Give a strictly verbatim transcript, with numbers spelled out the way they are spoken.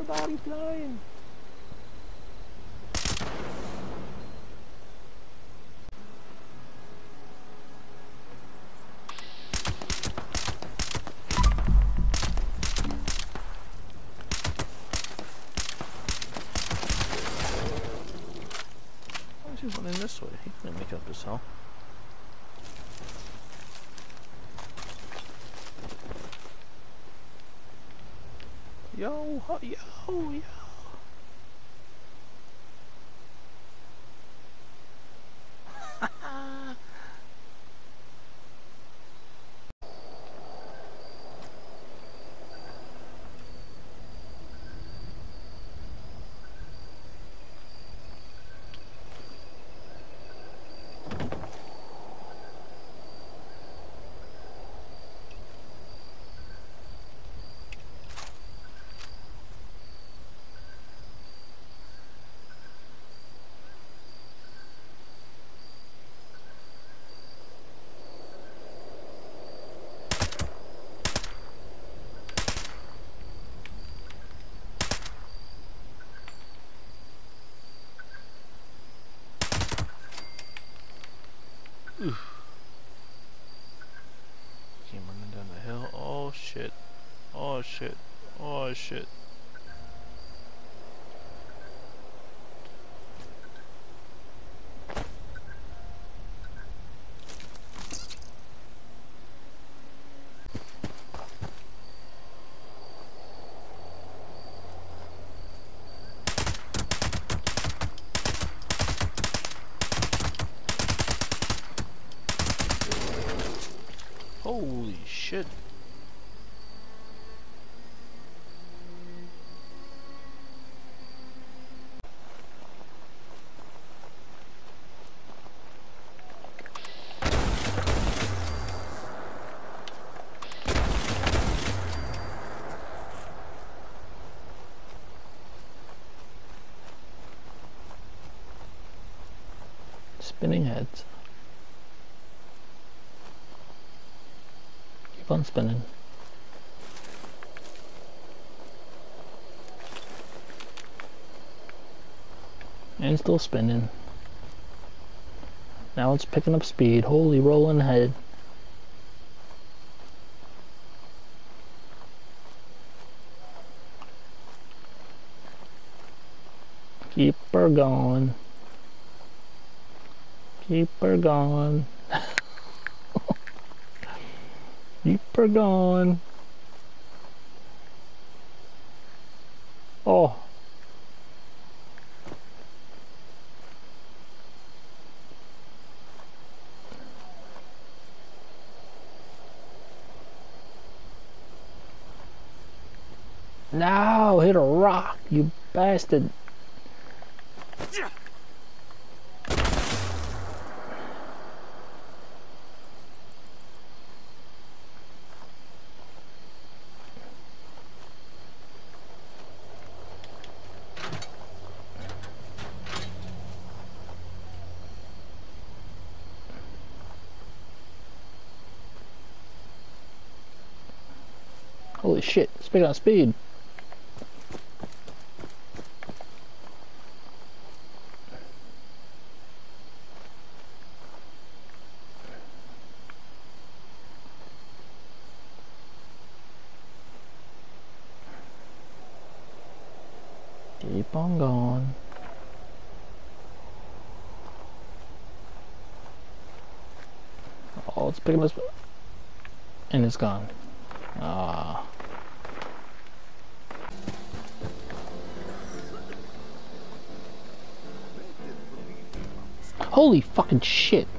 body flying. He's running this way. He can make up his hell. Yo, ho, yo, yo. Oof. Came running down the hill. Oh shit. Oh shit. Oh shit. Holy shit. Spinning heads. Keep on spinning. And still spinning. Now it's picking up speed. Holy rolling head. Keep her going. Keep her going. Keep her going. Oh. No, hit a rock, you bastard. Holy shit, speaking of speed. Keep on going. Oh, it's picking up, and it's gone. Ah. Holy fucking shit.